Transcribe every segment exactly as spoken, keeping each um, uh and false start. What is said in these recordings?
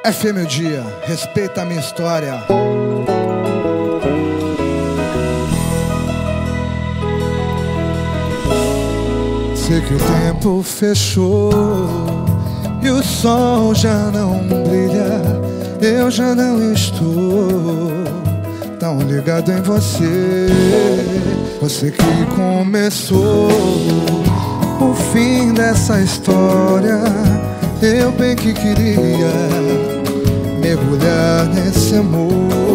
F M o dia, respeita a minha história. Sei que o tempo fechou e o sol já não brilha. Eu já não estou tão ligado em você. Você que começou o fim dessa história. Eu bem que queria mergulhar nesse amor.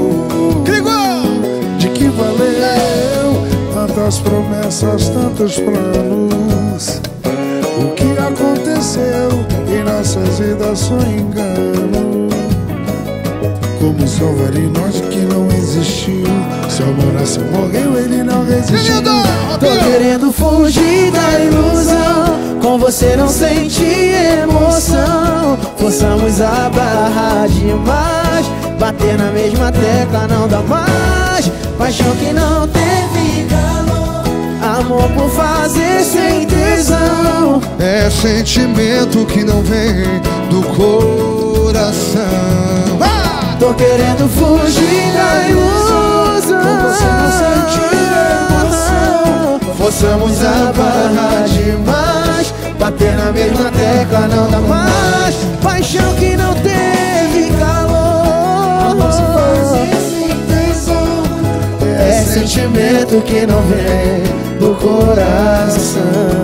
De que valeu tantas promessas, tantos planos? O que aconteceu em nossas vidas foi engano. Como salvaria nós que não existiu? Se o amor nasceu, morreu, ele não resistiu. Tô querendo fugir da ilusão, com você não senti emoção. Forçamos a barra demais, bater na mesma tecla não dá mais. Paixão que não teve calor, amor por fazer sem tesão. É sentimento que não vem do coração. ah! Tô querendo fugir da ilusão, com você não senti emoção. Forçamos a barra demais, bater na mesma tecla não dá mais. Paixão que não teve calor, amor se faz sem intenção. É sentimento que não vem do coração.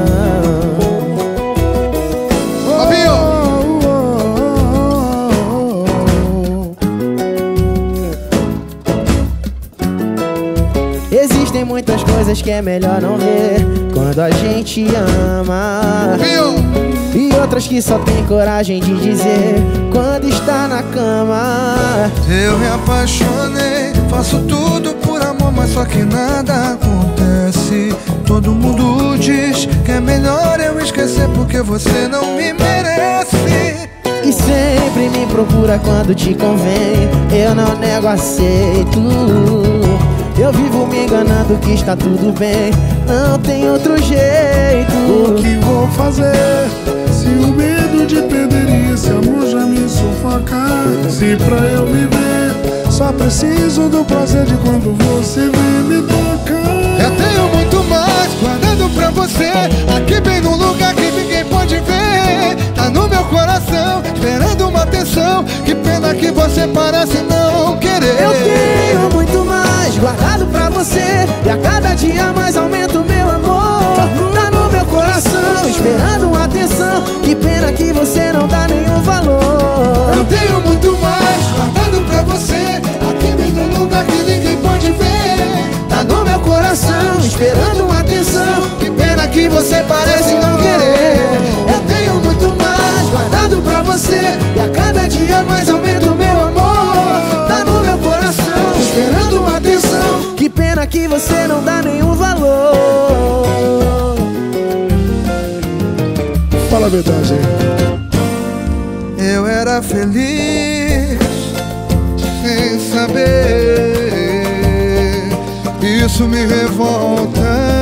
Existem muitas coisas que é melhor não ver quando a gente ama, e outras que só tem coragem de dizer quando está na cama. Eu me apaixonei, faço tudo por amor, mas só que nada acontece. Todo mundo diz que é melhor eu esquecer porque você não me merece. E sempre me procura quando te convém, eu não nego, aceito. Eu vivo me enganando que está tudo bem, não tem outro jeito. O que vou fazer se o medo de perder esse amor já me sufocar? Se pra eu viver só preciso do prazer de quando você vem me tocar. Eu tenho muito mais guardado pra você, aqui bem num lugar que ninguém pode ver. Tá no meu coração, esperando uma atenção. Que pena que você parece não querer. Eu tenho muito mais guardado pra você, e a cada dia mais aumenta o meu amor. Tá no meu coração, esperando uma atenção. Que pena que você não dá nenhum valor. Eu tenho muito mais guardado pra você, aqui bem num lugar que ninguém pode ver. Tá no meu coração, esperando uma atenção. Que pena que você parece não querer. Eu tenho muito mais guardado pra você, e a cada dia mais aumenta o meu amor. Tá no meu coração, esperando uma atenção. Que pena que você não dá nenhum valor. Fala a verdade. Eu era feliz sem saber, isso me revolta.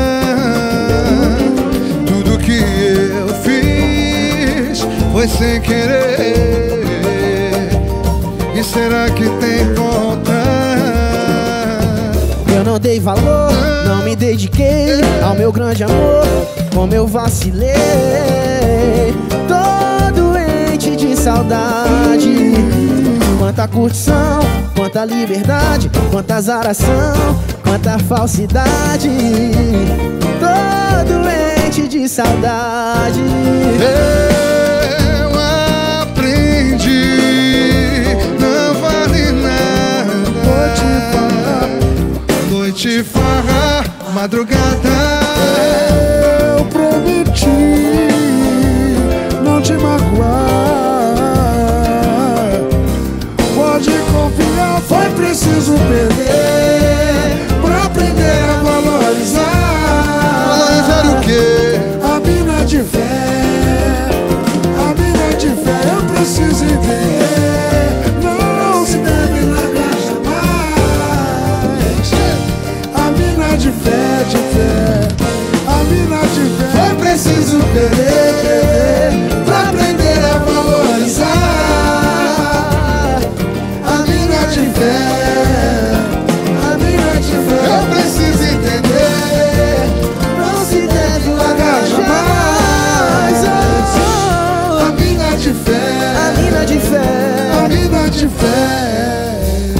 Tudo que eu fiz foi sem querer. E será que tem volta? Eu não dei valor, não me dediquei ao meu grande amor, como eu vacilei. Tô doente de saudade. Quanta curtição, quanta liberdade, quanta azaração, quanta falsidade. Tô doente de saudade. Eu aprendi, não vale nada. Noite, farra, madrugada. Eu prometi não te magoar. Pode confiar, foi preciso perder pra aprender a valorizar. Valorizar o quê? A mina de fé, a mina de fé, eu preciso entender. Não se deve largar jamais. A mina de fé, de fé. de fé.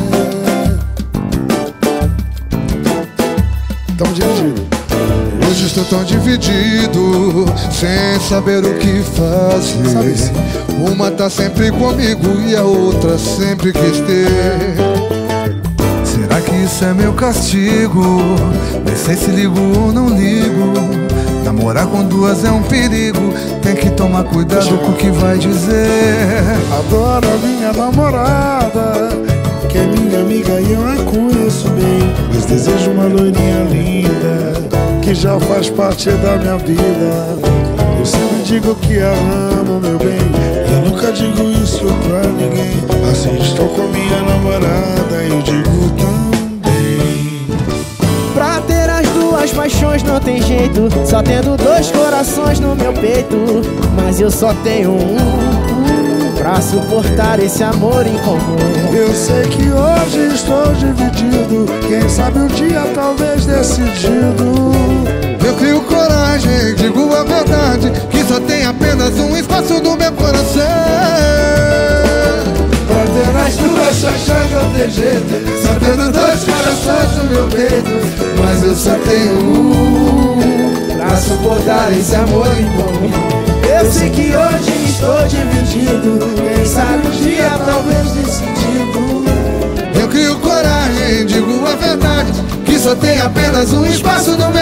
Tão dividido. Hoje estou tão dividido, sem saber o que fazer. Sabe sim. Uma tá sempre comigo e a outra sempre quis ter. Será que isso é meu castigo? Nem sei se ligo ou não ligo. Namorar com duas é um perigo, tem que tomar cuidado com o que vai dizer. Adoro a minha namorada, que é minha amiga e eu a conheço bem. Mas desejo uma loirinha linda, que já faz parte da minha vida. Eu sempre digo que a amo, meu bem, eu nunca digo isso pra ninguém. Assim estou com minha namorada, eu digo também. Pra ter as duas paixões não tem jeito, só tendo dois corações no meu peito. Mas eu só tenho um pra suportar esse amor em comum. Eu sei que hoje estou dividido, quem sabe um dia talvez decidido. Eu crio coragem, digo a verdade, que só tem apenas um espaço no meu coração. Pra ter as duas paixões não tem jeito, Só tendo dois corações no meu peito, mas eu só tenho um pra suportar esse amor em comum. Eu sei que hoje estou dividido, quem sabe um dia talvez decidido. Eu crio coragem, digo a verdade, que só tem apenas um espaço no meu